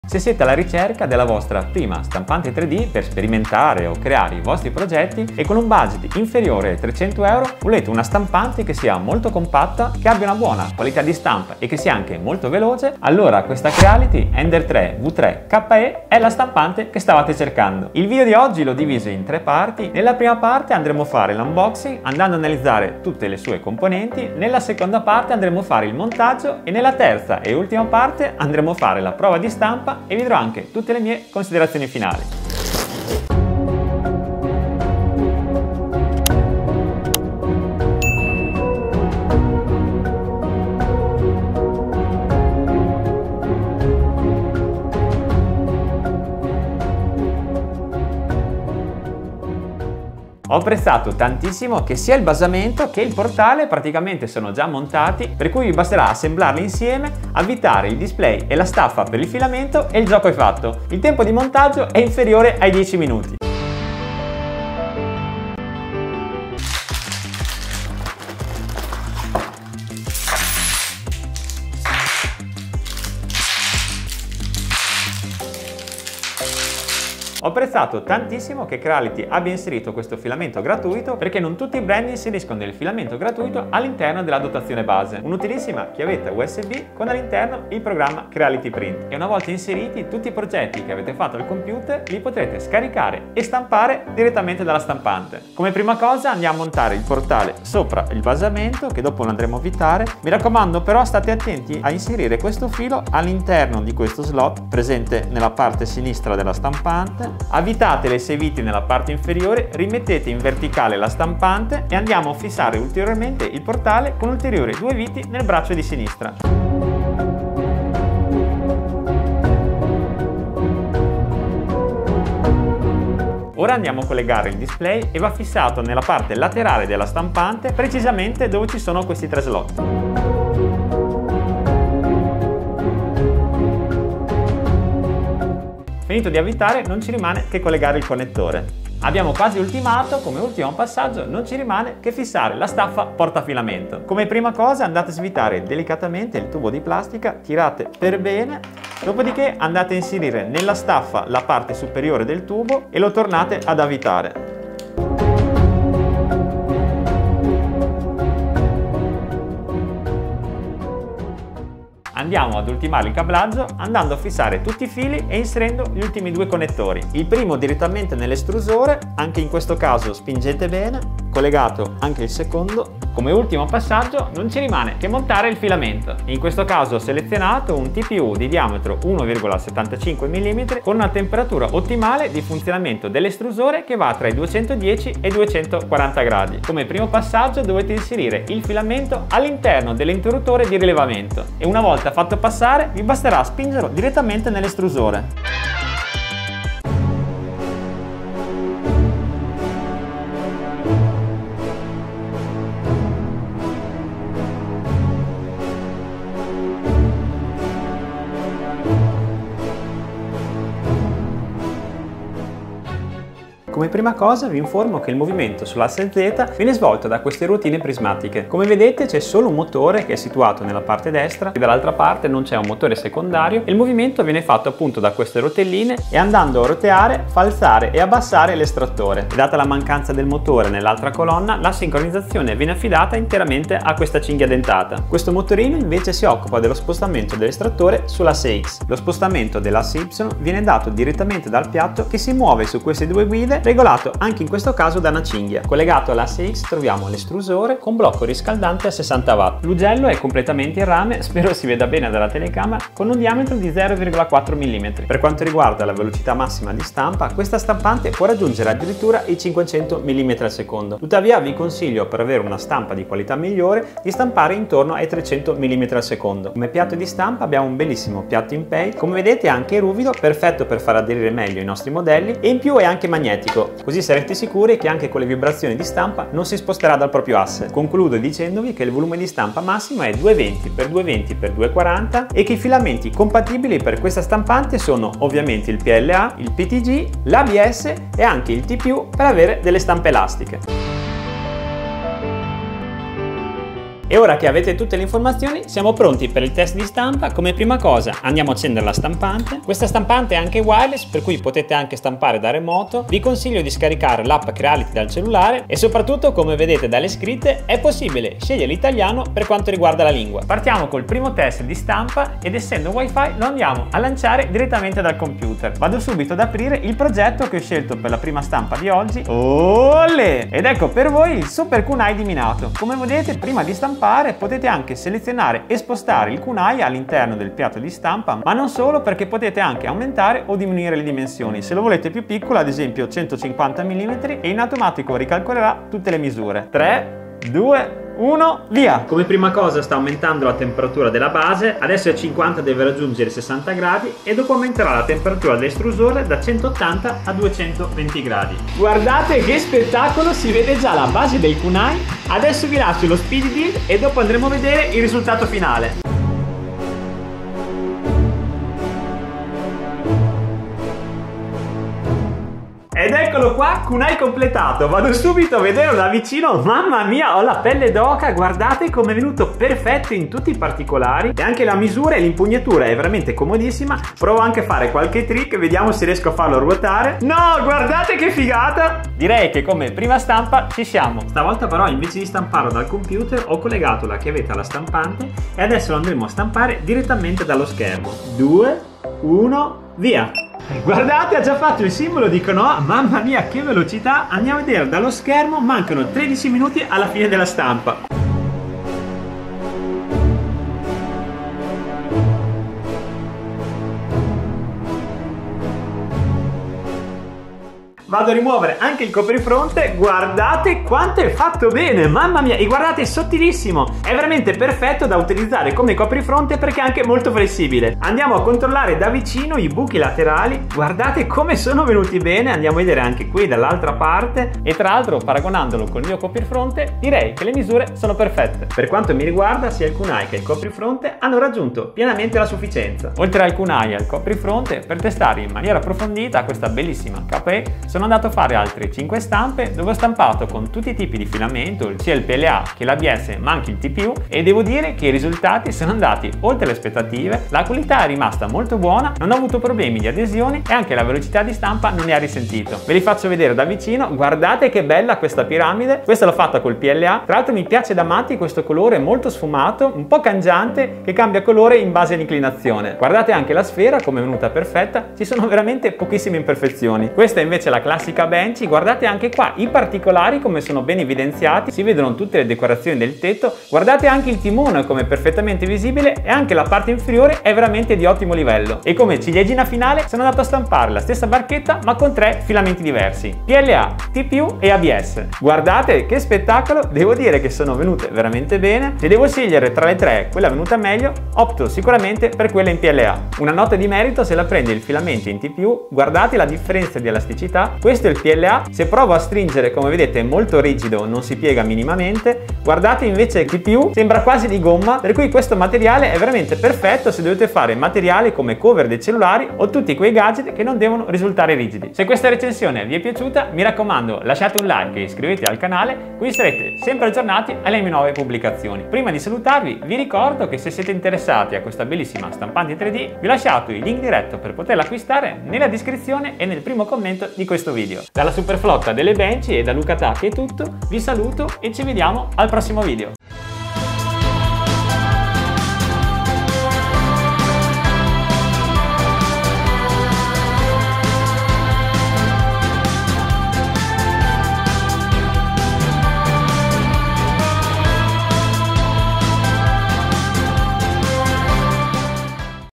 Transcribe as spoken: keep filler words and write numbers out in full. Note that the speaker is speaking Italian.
Se siete alla ricerca della vostra prima stampante tre D per sperimentare o creare i vostri progetti e con un budget inferiore ai trecento euro volete una stampante che sia molto compatta, che abbia una buona qualità di stampa e che sia anche molto veloce, allora questa Creality Ender tre V tre K E è la stampante che stavate cercando. Il video di oggi l'ho diviso in tre parti. Nella prima parte andremo a fare l'unboxing andando ad analizzare tutte le sue componenti, nella seconda parte andremo a fare il montaggio e nella terza e ultima parte andremo a fare la prova di stampa e vi darò anche tutte le mie considerazioni finali. Ho apprezzato tantissimo che sia il basamento che il portale praticamente sono già montati, per cui vi basterà assemblarli insieme, avvitare il display e la staffa per il filamento e il gioco è fatto. Il tempo di montaggio è inferiore ai dieci minuti. Ho apprezzato tantissimo che Creality abbia inserito questo filamento gratuito, perché non tutti i brand inseriscono del filamento gratuito all'interno della dotazione base. Un'utilissima chiavetta U S B con all'interno il programma Creality Print. E una volta inseriti tutti i progetti che avete fatto al computer li potrete scaricare e stampare direttamente dalla stampante. Come prima cosa andiamo a montare il portale sopra il basamento, che dopo lo andremo a avvitare. Mi raccomando però state attenti a inserire questo filo all'interno di questo slot presente nella parte sinistra della stampante. Avvitate le sei viti nella parte inferiore, rimettete in verticale la stampante e andiamo a fissare ulteriormente il portale con ulteriori due viti nel braccio di sinistra. Ora andiamo a collegare il display e va fissato nella parte laterale della stampante, precisamente dove ci sono questi tre slot. Finito di avvitare non ci rimane che collegare il connettore. Abbiamo quasi ultimato, come ultimo passaggio non ci rimane che fissare la staffa portafilamento. Come prima cosa andate a svitare delicatamente il tubo di plastica, tirate per bene, dopodiché andate a inserire nella staffa la parte superiore del tubo e lo tornate ad avvitare. Andiamo ad ultimare il cablaggio andando a fissare tutti i fili e inserendo gli ultimi due connettori. Il primo direttamente nell'estrusore, anche in questo caso spingete bene, collegato anche il secondo. Come ultimo passaggio non ci rimane che montare il filamento. In questo caso ho selezionato un T P U di diametro uno virgola settantacinque millimetri con una temperatura ottimale di funzionamento dell'estrusore che va tra i duecentodieci e i duecentoquaranta gradi. Come primo passaggio dovete inserire il filamento all'interno dell'interruttore di rilevamento e una volta fatto passare vi basterà spingerlo direttamente nell'estrusore. Come prima cosa vi informo che il movimento sull'asse Z viene svolto da queste ruotine prismatiche. Come vedete c'è solo un motore che è situato nella parte destra e dall'altra parte non c'è un motore secondario e il movimento viene fatto appunto da queste rotelline e andando a roteare fa alzare e abbassare l'estrattore. E data la mancanza del motore nell'altra colonna la sincronizzazione viene affidata interamente a questa cinghia dentata. Questo motorino invece si occupa dello spostamento dell'estrattore sull'asse X. Lo spostamento dell'asse Y viene dato direttamente dal piatto che si muove su queste due guide, regolato anche in questo caso da una cinghia. Collegato all'asse X troviamo l'estrusore con blocco riscaldante a sessanta watt. L'ugello è completamente in rame, spero si veda bene dalla telecamera, con un diametro di zero virgola quattro millimetri. Per quanto riguarda la velocità massima di stampa, questa stampante può raggiungere addirittura i cinquecento millimetri al secondo. Tuttavia vi consiglio, per avere una stampa di qualità migliore, di stampare intorno ai trecento millimetri al secondo. Come piatto di stampa abbiamo un bellissimo piatto in pay, come vedete anche ruvido, perfetto per far aderire meglio i nostri modelli e in più è anche magnetico. Così sarete sicuri che anche con le vibrazioni di stampa non si sposterà dal proprio asse. Concludo dicendovi che il volume di stampa massimo è duecentoventi per duecentoventi per duecentoquaranta e che i filamenti compatibili per questa stampante sono ovviamente il P L A, il P T G, l'A B S e anche il T P U per avere delle stampe elastiche. E ora che avete tutte le informazioni, siamo pronti per il test di stampa. Come prima cosa andiamo a accendere la stampante. Questa stampante è anche wireless, per cui potete anche stampare da remoto. Vi consiglio di scaricare l'app Creality dal cellulare e soprattutto, come vedete dalle scritte, è possibile scegliere l'italiano per quanto riguarda la lingua. Partiamo col primo test di stampa ed essendo wifi lo andiamo a lanciare direttamente dal computer. Vado subito ad aprire il progetto che ho scelto per la prima stampa di oggi. Olè! Ed ecco per voi il Super Kunai di Minato. Come vedete, prima di stampare potete anche selezionare e spostare il kunai all'interno del piatto di stampa, ma non solo, perché potete anche aumentare o diminuire le dimensioni. Se lo volete più piccolo, ad esempio centocinquanta millimetri, e in automatico ricalcolerà tutte le misure. tre, due, uno, via! Come prima cosa sta aumentando la temperatura della base, adesso è cinquanta, deve raggiungere sessanta gradi e dopo aumenterà la temperatura dell'estrusore da centottanta a duecentoventi gradi. Guardate che spettacolo, si vede già la base del kunai. Adesso vi lascio lo speed build e dopo andremo a vedere il risultato finale. Ed eccolo qua, kunai completato. Vado subito a vederlo da vicino. Mamma mia, ho la pelle d'oca. Guardate come è venuto perfetto in tutti i particolari. E anche la misura e l'impugnatura è veramente comodissima. Provo anche a fare qualche trick, vediamo se riesco a farlo ruotare. No, guardate che figata! Direi che come prima stampa ci siamo. Stavolta però, invece di stamparlo dal computer, ho collegato la chiavetta alla stampante e adesso lo andremo a stampare direttamente dallo schermo. due, uno, via! Guardate, ha già fatto il simbolo di Konoha. Mamma mia, che velocità! Andiamo a vedere dallo schermo, mancano tredici minuti alla fine della stampa. Vado a rimuovere anche il coprifronte. Guardate quanto è fatto bene, mamma mia, e guardate, è sottilissimo, è veramente perfetto da utilizzare come coprifronte perché è anche molto flessibile. Andiamo a controllare da vicino i buchi laterali, guardate come sono venuti bene. Andiamo a vedere anche qui dall'altra parte e tra l'altro, paragonandolo col mio coprifronte, direi che le misure sono perfette. Per quanto mi riguarda, sia il kunai che il coprifronte hanno raggiunto pienamente la sufficienza. Oltre al kunai e al coprifronte, per testare in maniera approfondita questa bellissima K E, sono Sono andato a fare altre cinque stampe dove ho stampato con tutti i tipi di filamento, sia il P L A che l'A B S ma anche il T P U, e devo dire che i risultati sono andati oltre le aspettative. La qualità è rimasta molto buona, non ho avuto problemi di adesioni e anche la velocità di stampa non ne ha risentito. Ve li faccio vedere da vicino. Guardate che bella questa piramide, questa l'ho fatta col P L A. Tra l'altro mi piace da matti questo colore molto sfumato, un po' cangiante, che cambia colore in base all'inclinazione. Guardate anche la sfera come è venuta perfetta, ci sono veramente pochissime imperfezioni. Questa è invece la classica Benchy. Guardate anche qua i particolari come sono ben evidenziati, si vedono tutte le decorazioni del tetto. Guardate anche il timone come è perfettamente visibile e anche la parte inferiore è veramente di ottimo livello. E come ciliegina finale sono andato a stampare la stessa barchetta ma con tre filamenti diversi, P L A, T P U e A B S. Guardate che spettacolo, devo dire che sono venute veramente bene. Se devo scegliere tra le tre quella venuta meglio, opto sicuramente per quella in P L A. Una nota di merito se la prende il filamento in T P U. Guardate la differenza di elasticità. Questo è il P L A, se provo a stringere come vedete è molto rigido, non si piega minimamente. Guardate invece il T P U sembra quasi di gomma, per cui questo materiale è veramente perfetto se dovete fare materiali come cover dei cellulari o tutti quei gadget che non devono risultare rigidi. Se questa recensione vi è piaciuta, mi raccomando, lasciate un like e iscrivetevi al canale, così sarete sempre aggiornati alle mie nuove pubblicazioni. Prima di salutarvi vi ricordo che se siete interessati a questa bellissima stampante tre D, vi ho lasciato il link diretto per poterla acquistare nella descrizione e nel primo commento di questo video. Dalla super flotta delle Benchy e da Luca Tacchi è tutto, vi saluto e ci vediamo al prossimo video.